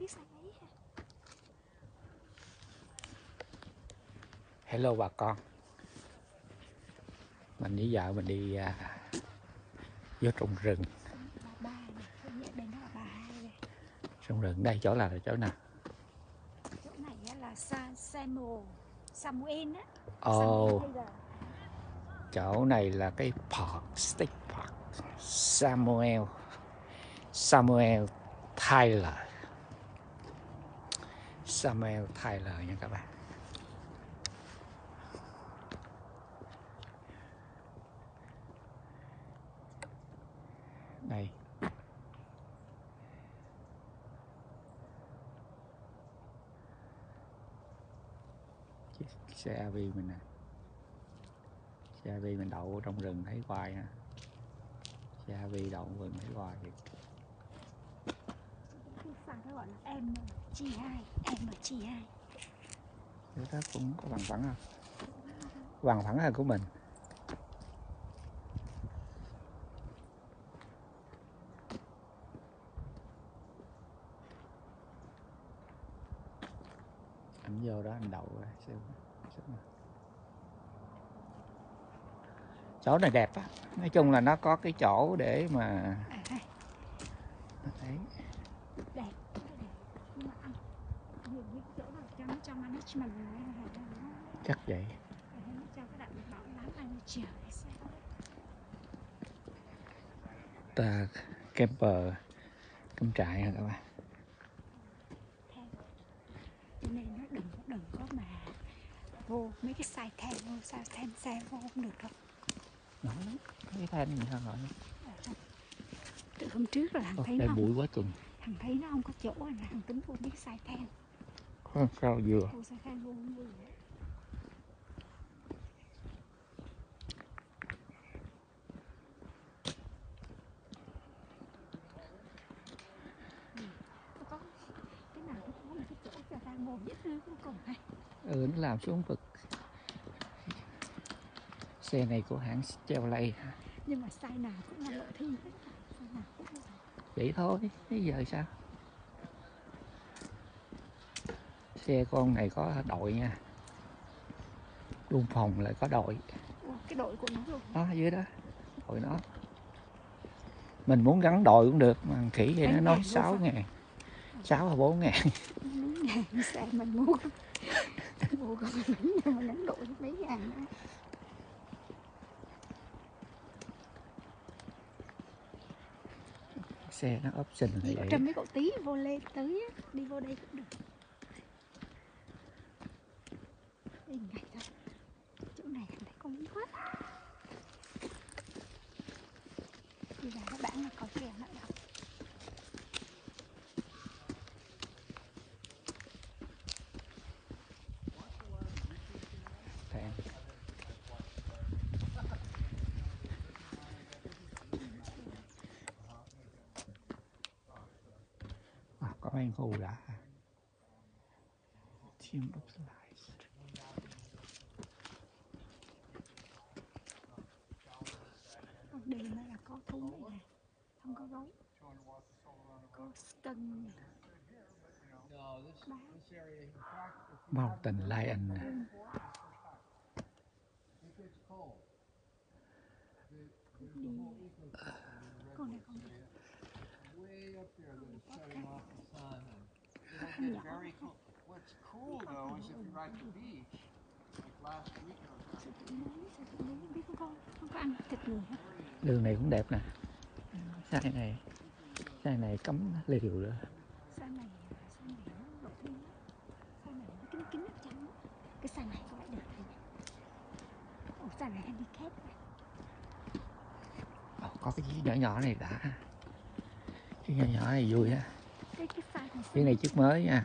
biết sao ấy. Hello bà con. Mình với vợ mình đi vô trồng rừng. Bà ba này, đây nó là bà hai này. Trồng rừng đây chỗ là chỗ nào? Chỗ này là Samuel á. Ồ, chỗ này là cái park, state park Samuel Tyler nha các bạn. Đây chiếc xe AV mình nè, xe AV mình đậu trong rừng thấy hoài ha, xe AV đậu rừng thấy hoài vậy. Cái nó gọi là MG2. Chỗ đó cũng có bằng phẳng không? Bằng phẳng hơn của mình. Anh vô đó anh đậu xem. Chỗ này đẹp á, nói chung là nó có cái chỗ để mà đấy. Đẹp. Nhưng mà anh nhiều cái chỗ nào trong management chắc vậy. cho cái đoạn bảo lắm anh chiều hay sao. Ta camper, cắm trại hả các bạn? Cho nên nó đừng có mà vô mấy cái sai thêm vô sao thêm xe vô không được đâu. Nói lắm, cái thanh gì sao nói? Từ hôm trước là thằng thấy đây nó bụi quá chừng. thằng thấy nó không có chỗ là thằng tính vô mấy cái sai thêm. Sao vừa? Vô sai thêm vô không vui. Có cái nào nó có một cái chỗ cho ta ngồi dễ thương cuối cùng này. Nó làm xuống vực. Xe này của hãng Chevrolet. Nhưng mà sai nào cũng là lộ thi hết. Sai nào cũng là. Vậy thôi, bây giờ sao? Xe con này có đội nha. Luôn phòng lại có đội. Cái đội của nó luôn. Đó, dưới đó. Đội nó. Mình muốn gắn đội cũng được, mà khỉ vậy nó nói 6.000. 6 hay 4.000. Mấy ngàn xe mình mua. Mua con lính mà gắn đội mấy ngàn nữa. Xe nó option là Chỉ vậy. trong mấy cậu tí vô lên tới đi vô đây cũng được. Đây ngày thôi. Chỗ này thấy có lý quá. Bây giờ các bạn là có kèo lại đâu. Có mấy khu đã. Team of Lies. Đường đây là có thú này, không có gấu, có stân, Mountain Lion. con này không được. Không có ăn thịt người hết. Đường này cũng đẹp nè. Xe này cấm liều nữa. Xe này nó lộ thiên lắm. Xe này nó kín ở trong. Cái xe này có vẻ đẹp này. Ồ, xe này handicap này. Có cái chiếc nhỏ nhỏ này đã. Chiếc nhỏ nhỏ này vui á. Chiếc này chiếc mới nha.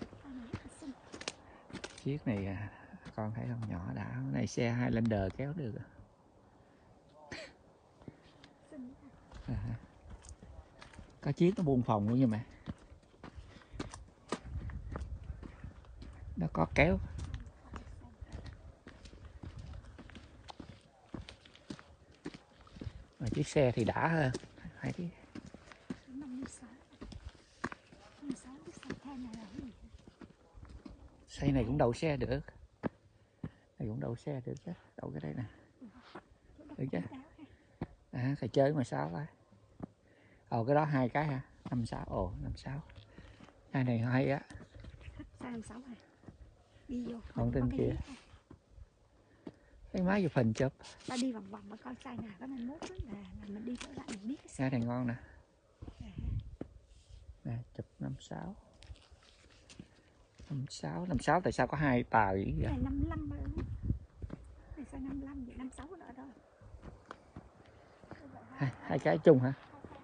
Chiếc này con thấy không, nhỏ đã. Cái này xe Highlander kéo được. Có chiếc nó buông phòng luôn nha mẹ. Nó có kéo. Mà chiếc xe thì đã hơn. Hai chiếc. Xe này là cái gì? Xây này cũng đậu xe được. Này cũng đậu xe được chứ. Đậu cái đây nè. Được chứ? À, thầy chơi mà sao vậy? Ồ, cái đó 2 cái hả? 5, 6. Ồ, 5, 6. Hai này hay á. Size 56 hả? Đi vô. Còn trên kia. Cái máy chụp hình chụp. Ta đi vòng vòng mà coi size nào có 51 là mình đi trở lại mình biết cái Cái size. này ngon nè. Nè, chụp 56. 56, 56 tại sao có 2 tờ vậy? Cái này 55 rồi. Này size 55 vậy 56 nữa đó. Hai cái chung hả?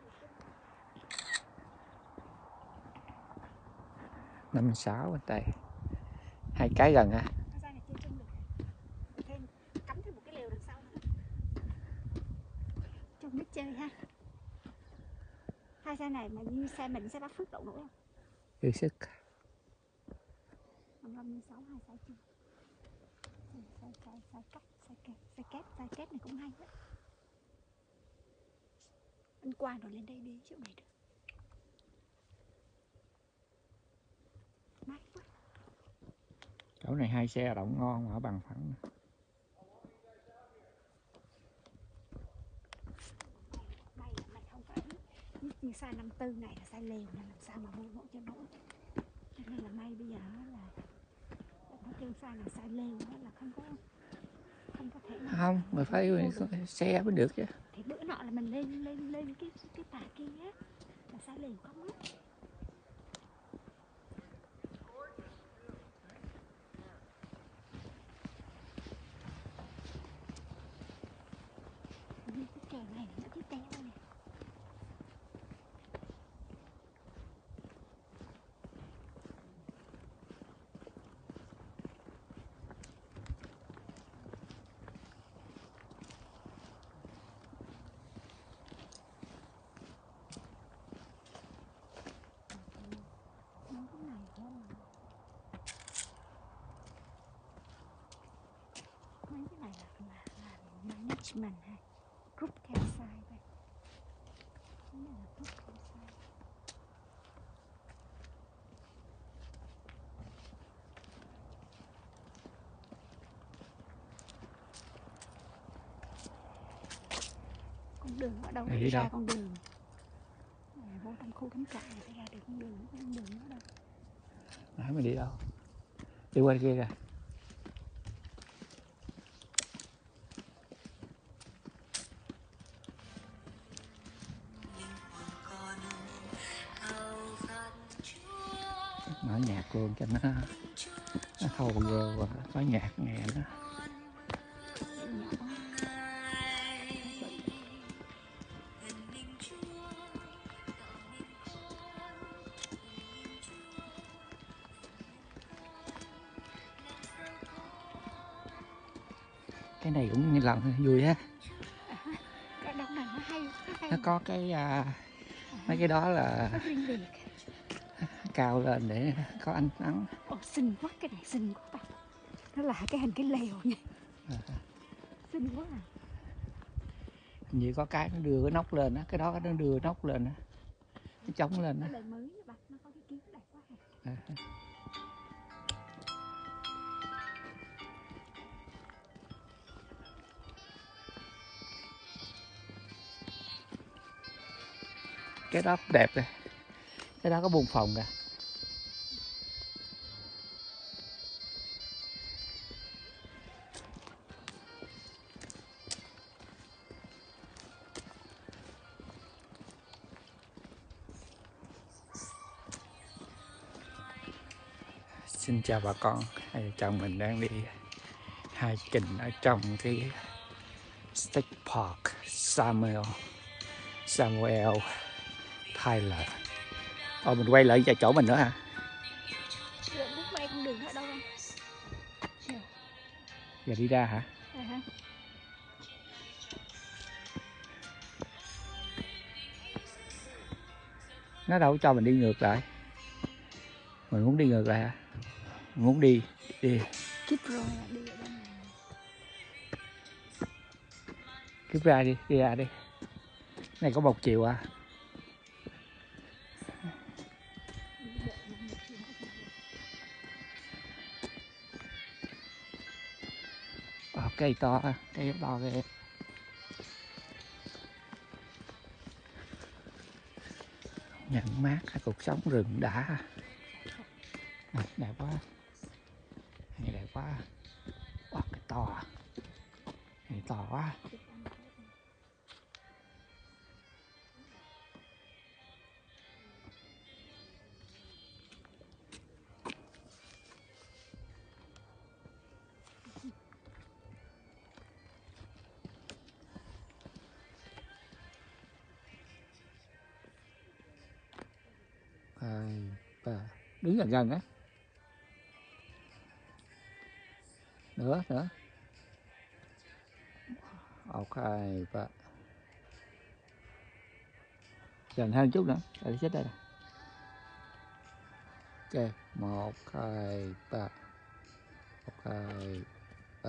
56 bên tay. 2 cái gần hả? Size này chưa chung được. Thêm cắm thêm một cái lều đằng sau nữa. Chung biết chơi ha. Hai xe này mà như xe mình sẽ bắt phước đậu nổi không? Dư sức. 56 hai size chung. Size kép này cũng hay đó. Anh qua rồi lên đây đi chỗ này được. Mát quá. Chỗ này 2 xe động ngon mà ở bằng phẳng. Đây là mày không phải như size 54 này là size lều nên làm sao mà mua mẫu cho nổi. Cho nên là may bây giờ là nó kêu size là size lều đó là không có thể nào. Không, mà phải xe mới được chứ. Thì bữa nọ là mình lên cái tà kia á là size lều không á. Cái kè này nó cái teo nè. Mấy cái này là management ha, group campsite đây. Cái này là group campsite. Con đường ở đâu đi ra đâu? con đường. Vô trong khu cắm trại này sẽ ra được con đường nữa đâu. Nói mình đi đâu? Đi qua kia kìa. Mở nhạc luôn cho nó thâu vô và có nhạc nghe nữa. Cái này cũng làm vui á. Cái đông này nó hay. Nó có cái mấy cái đó là cao lên để có ánh nắng. Ồ, xinh quá, cái này xinh quá ta. Nó là cái hình cái lều nha. Xinh quá à. Hình như có cái nó đưa cái nóc lên á, cái đó nó đưa nóc lên á, nó chống lên á. Cái đời mới nó có cái kiến đẹp quá à. Cái đó cũng đẹp kìa. Cái đó có buồng phòng kìa. Xin chào bà con, hai vợ chồng mình đang đi hiking ở trong cái State Park Samuel Tyler. Ồ, mình quay lại cho chỗ mình nữa hả? Giờ muốn quay con đường ở đâu không? Giờ đi ra hả? Hả? Nó đâu cho mình đi ngược lại. Mình muốn đi ngược lại hả? Mình muốn đi Keep rồi đi ở đây. Cứ ra đi ra đi. Cái này có 1 chiều à. cây to, cây to ghê. Nhận mát cuộc sống rừng đã. Đẹp quá, này đẹp quá. Wow, cái to, này to quá. Đứng gần gần á. Nữa. Ok, và gần hơn chút nữa. Đây chết đây. Ok, 1, 2, 3. 1, 2, 3.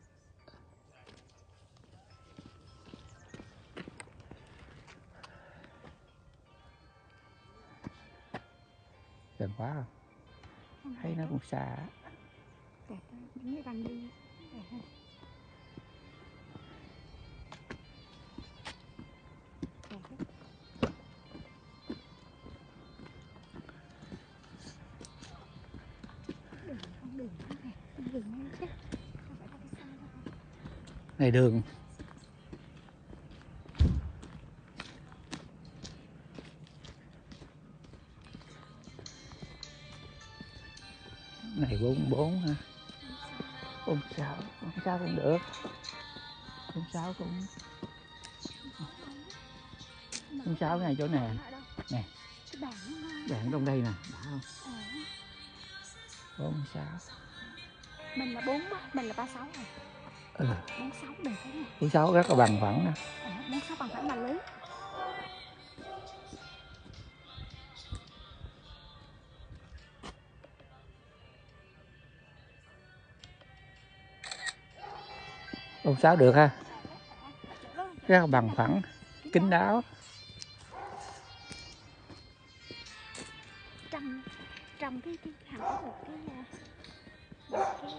Gần quá không? Thấy nó cũng xa. Đẹp, những cái bằng đi. Này đường. Này 44 ha. 46, 46 cũng được. 46 cũng 46 cái này chỗ nè. Nè. Bạn trong đây nè, đã không? 46. Mình là 4, mình là 36 rồi. 46 được thế này. 46 rất là bằng phẳng nè. 46 bằng phẳng là lý. Ông Sáu được ha, rất là bằng phẳng, kín đáo. Trong cái hẳn có một cái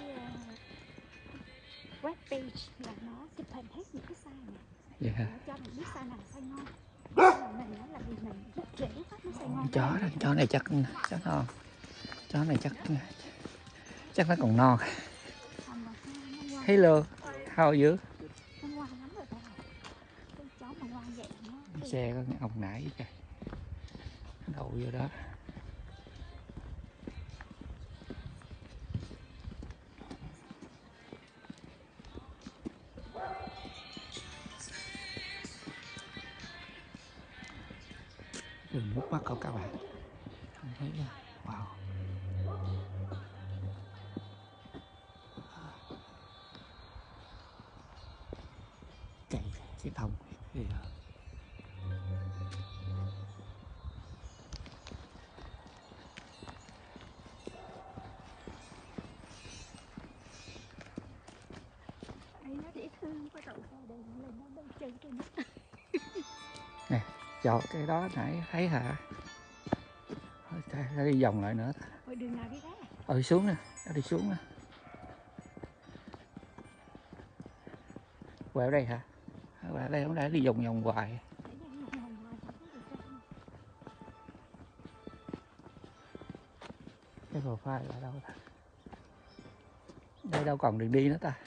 web page là nó chụp hình hết những cái size này. Yeah. Nó cho mình biết size nào size ngon. Mình nói là vì mình rất dễ phát nó size ngon. Chó này chắc non. Chó này chắc nó còn non. Hello, how are you? Nó ngoan lắm rồi ta. Con chó mà ngoan vậy nó. Xe có cái ông nãy kìa. Đậu vô đó. Đường mút mắt không các bạn. Không thấy nha. Wow. Cái thông thì nó dễ thương quá rồi đây lên nó đang chơi trên nó. nè, cho cái đó nãy thấy hả? Thôi đi vòng lại nữa. Ôi đường nào đi ra? Xuống nè, đi xuống nè. Quẹo đây hả? Quẹo đây không đã đi vòng hoài. Cái profile là đâu ta? Đây đâu còn đường đi nữa ta?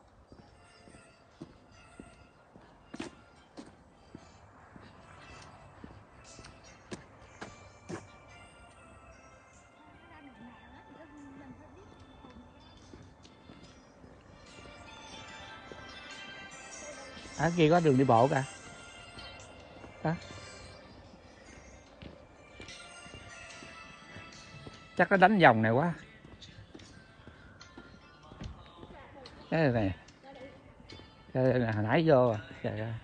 Ở kia có đường đi bộ kìa. Đó. Chắc nó đánh vòng này quá. Cái này nè, hồi nãy vô à. Trời ơi.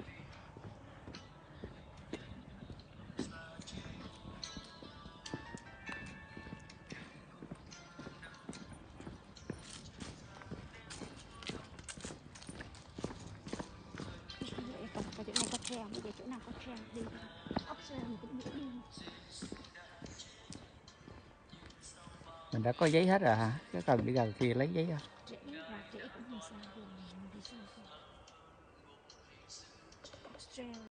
Chỗ nào có treo đi ốc sên cũng dễ đi. Mình đã có giấy hết rồi hả? Cái cần đi gần kia lấy giấy không? Trễ cũng không sao, đi sao xe